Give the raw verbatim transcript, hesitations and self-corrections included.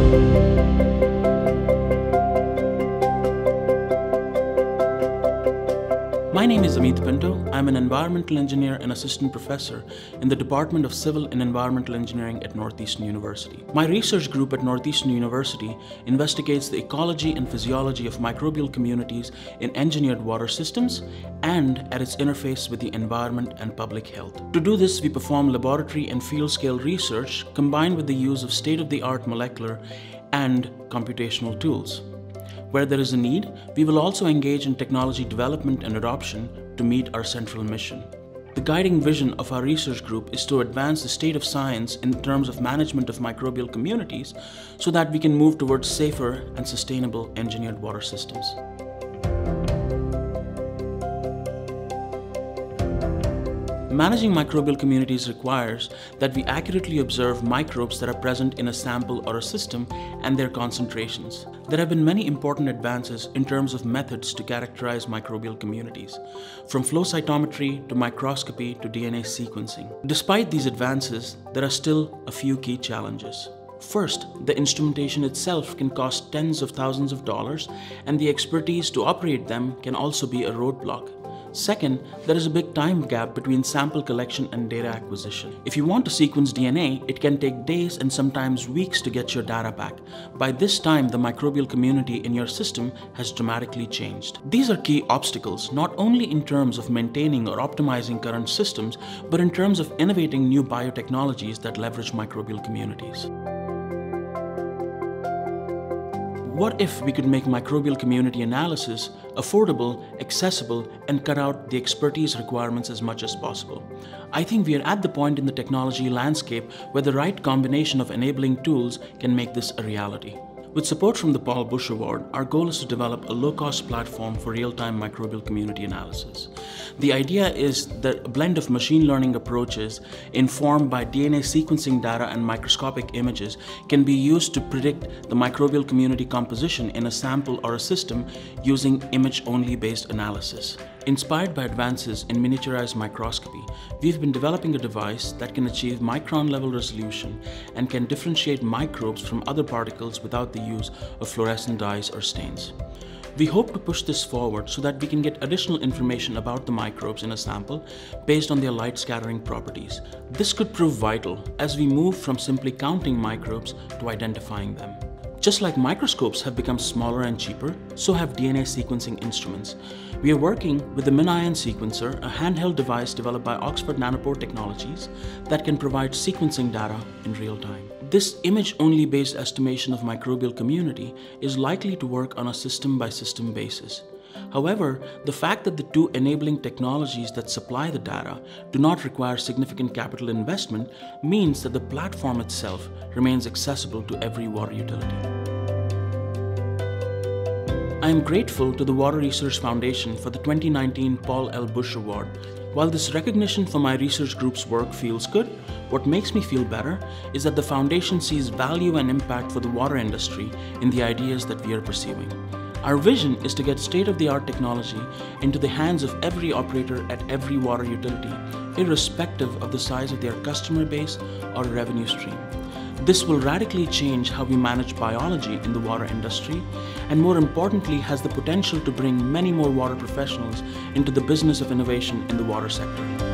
My name is Ameet Pinto. I'm an environmental engineer and assistant professor in the Department of Civil and Environmental Engineering at Northeastern University. My research group at Northeastern University investigates the ecology and physiology of microbial communities in engineered water systems and at its interface with the environment and public health. To do this, we perform laboratory and field-scale research combined with the use of state-of-the-art molecular and computational tools. Where there is a need, we will also engage in technology development and adoption to meet our central mission. The guiding vision of our research group is to advance the state of science in terms of management of microbial communities so that we can move towards safer and sustainable engineered water systems. Managing microbial communities requires that we accurately observe microbes that are present in a sample or a system and their concentrations. There have been many important advances in terms of methods to characterize microbial communities, from flow cytometry to microscopy to D N A sequencing. Despite these advances, there are still a few key challenges. First, the instrumentation itself can cost tens of thousands of dollars, and the expertise to operate them can also be a roadblock. Second, there is a big time gap between sample collection and data acquisition. If you want to sequence D N A, it can take days and sometimes weeks to get your data back. By this time, the microbial community in your system has dramatically changed. These are key obstacles, not only in terms of maintaining or optimizing current systems, but in terms of innovating new biotechnologies that leverage microbial communities. What if we could make microbial community analysis affordable, accessible, and cut out the expertise requirements as much as possible? I think we are at the point in the technology landscape where the right combination of enabling tools can make this a reality. With support from the Paul Busch Award, our goal is to develop a low-cost platform for real-time microbial community analysis. The idea is that a blend of machine learning approaches informed by D N A sequencing data and microscopic images can be used to predict the microbial community composition in a sample or a system using image-only based analysis. Inspired by advances in miniaturized microscopy, we've been developing a device that can achieve micron-level resolution and can differentiate microbes from other particles without the use of fluorescent dyes or stains. We hope to push this forward so that we can get additional information about the microbes in a sample based on their light scattering properties. This could prove vital as we move from simply counting microbes to identifying them. Just like microscopes have become smaller and cheaper, so have D N A sequencing instruments. We are working with the MinION sequencer, a handheld device developed by Oxford Nanopore Technologies that can provide sequencing data in real time. This image-only based estimation of microbial community is likely to work on a system-by-system basis. However, the fact that the two enabling technologies that supply the data do not require significant capital investment means that the platform itself remains accessible to every water utility. I am grateful to the Water Research Foundation for the twenty nineteen Paul L. Busch Award. While this recognition for my research group's work feels good, what makes me feel better is that the foundation sees value and impact for the water industry in the ideas that we are pursuing. Our vision is to get state-of-the-art technology into the hands of every operator at every water utility, irrespective of the size of their customer base or revenue stream. This will radically change how we manage biology in the water industry, and more importantly, has the potential to bring many more water professionals into the business of innovation in the water sector.